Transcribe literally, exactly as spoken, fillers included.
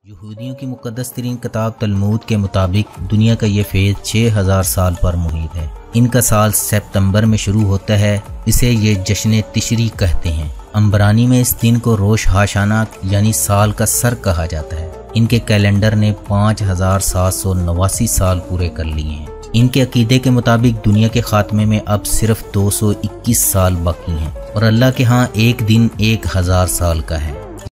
यहूदियों की मुक़द्दस तरीन किताब तलमूद के मुताबिक दुनिया का ये फेज़ छः हज़ार साल पर मुहित है। इनका साल सितंबर में शुरू होता है। इसे ये जश्न तिशरी कहते हैं। अम्बरानी में इस दिन को रोश हाशाना यानी साल का सर कहा जाता है। इनके कैलेंडर ने पाँच हज़ार सात सौ नवासी साल पूरे कर लिए हैं। इनके अकीदे के मुताबिक दुनिया के खात्मे में अब सिर्फ दो सौ इक्कीस साल बाकी हैं और अल्लाह के यहाँ एक दिन एक हज़ार साल का है।